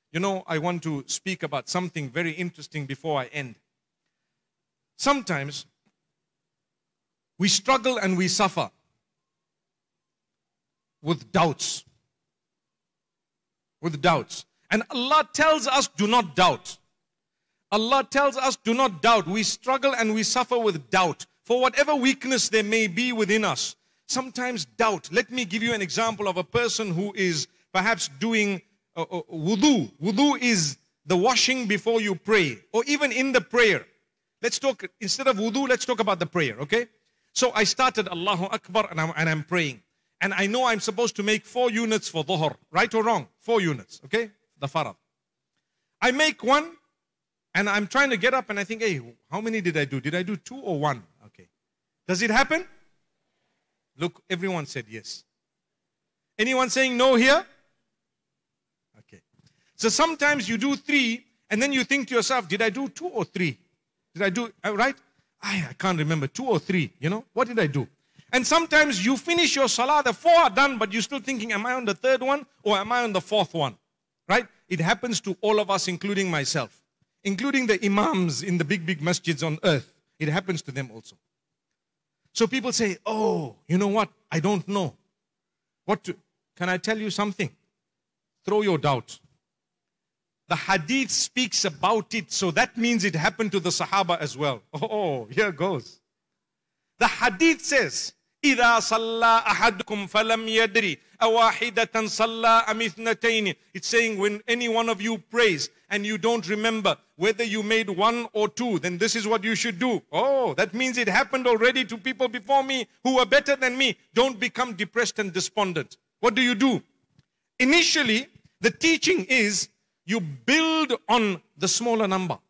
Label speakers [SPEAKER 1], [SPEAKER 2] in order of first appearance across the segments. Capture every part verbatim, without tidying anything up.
[SPEAKER 1] You know, I want to speak about something very interesting before I end. Sometimes we struggle and we suffer with doubts. With doubts. And Allah tells us, do not doubt. Allah tells us, do not doubt. We struggle and we suffer with doubt. For whatever weakness there may be within us, sometimes doubt. Let me give you an example of a person who is perhaps doing uh, uh, wudu. Wudu is the washing before you pray, or even in the prayer. Let's talk, instead of wudu, let's talk about the prayer, okay? So I started Allahu Akbar and I'm, and I'm praying. And I know I'm supposed to make four units for dhuhr. Right or wrong? Four units, okay? The farad. I make one and I'm trying to get up and I think, hey, how many did I do? Did I do two or one? Okay. Does it happen? Look, everyone said yes. Anyone saying no here? Okay. So sometimes you do three and then you think to yourself, did I do two or three? Did I do, right? I, I can't remember, two or three, you know? What did I do? And sometimes you finish your salah, the four are done, but you're still thinking, am I on the third one or am I on the fourth one? Right? It happens to all of us, including myself, including the imams in the big, big masjids on earth. It happens to them also. So people say, oh, you know what? I don't know. What to, can I tell you something? Throw your doubt. The hadith speaks about it, so that means it happened to the Sahaba as well. Oh, here goes. The hadith says, إِذَا صَلَّى أَحَدُكُمْ فَلَمْ يَدْرِ أَوَاحِدَةً صَلَّى أَمِ اثْنَتَيْنِ. It's saying when any one of you prays and you don't remember whether you made one or two, then this is what you should do. Oh, that means it happened already to people before me who were better than me. Don't become depressed and despondent. What do you do? Initially, the teaching is you build on the smaller number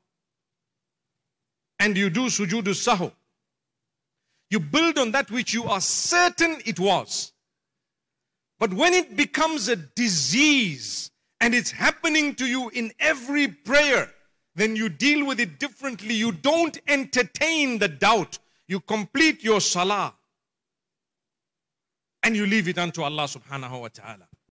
[SPEAKER 1] and you do sujood sahu. You build on that which you are certain it was. But when it becomes a disease and it's happening to you in every prayer, then you deal with it differently. You don't entertain the doubt. You complete your salah and you leave it unto Allah subhanahu wa ta'ala.